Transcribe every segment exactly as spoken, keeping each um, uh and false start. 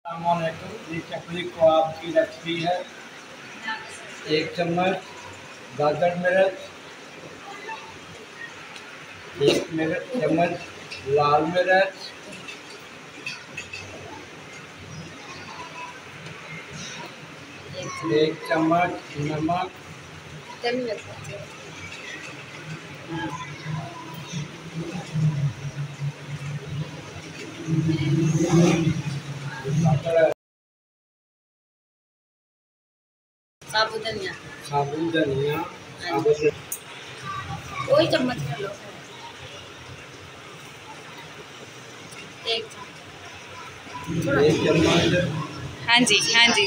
ये चकली कबाब की रेसिपी है। एक चम्मच गाजर मिर्च, एक मिर्च चम्मच लाल मिर्च, एक चम्मच नमक, साबुत धनिया साबुत धनिया वही चम्मच कर लो। एक एक चम्मच हाँ जी हाँ जी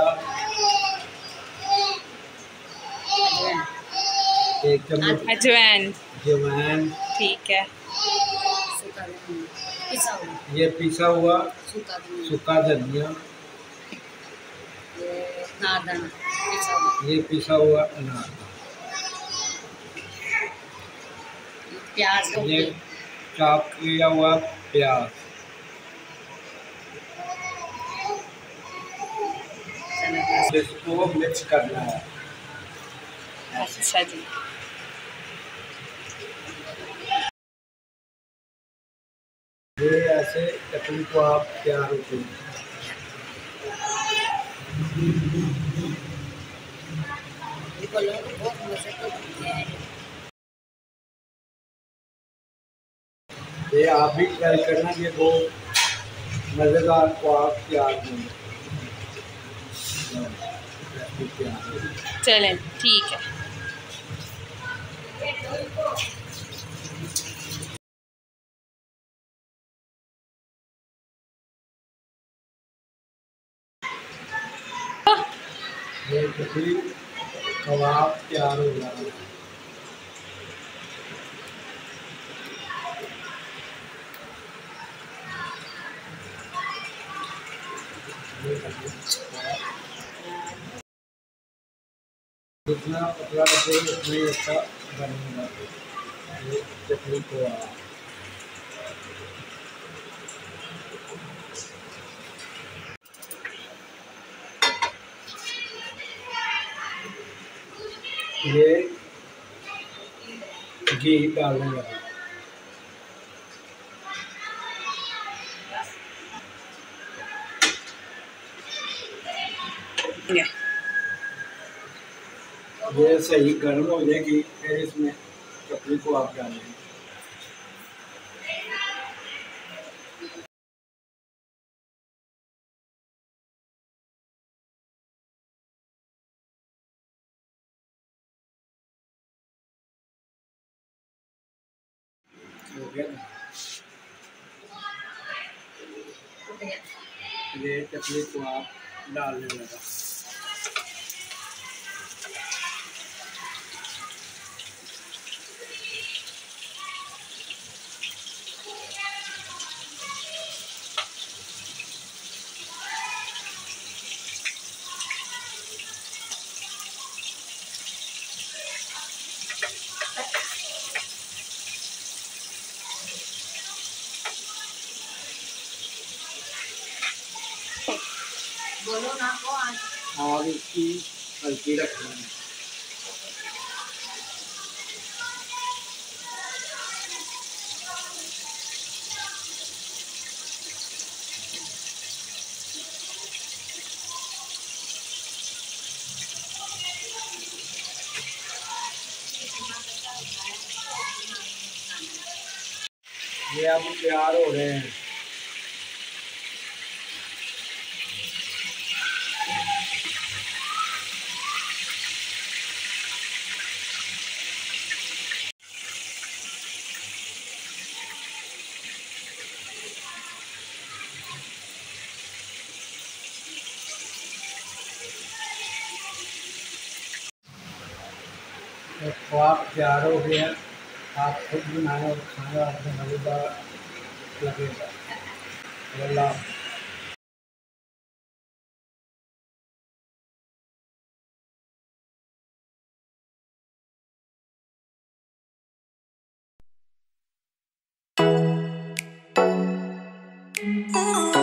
एक चम्मच अजवाइन। अजवाइन ठीक है। ये पिसा हुआ सूखा धनिया, ये पिसा हुआ अनार, प्याज, ये चॉप किया हुआ प्याज, इसको मिक्स करना है। अच्छा जी। ये ऐसे चटनी को आप तैयार होते हैं। ये आप भी ट्राई करना, ये बहुत मज़ेदार को आप तैयार होंगे। चलें ठीक है। ये चटनी कबाब तैयार हो रहा है। जितना पतला रखेंगे उतनी अच्छा बनेगा ये चटनी कबाब। ये घी डालने लगा, ये सही गर्म हो जाएगी, फिर इसमें चटनी को आप डालेंगे। हो गया ना? ये चटनी को आप डालने लगा। बोलो ना को आग इसकी हल्की रखनी है। ये अब तैयार हो रहे हैं। तो आप तैयार हो गए हैं, आप खुद बनाएं और खाना आपको मज़ेदार लगेगा। अल्लाह। Oh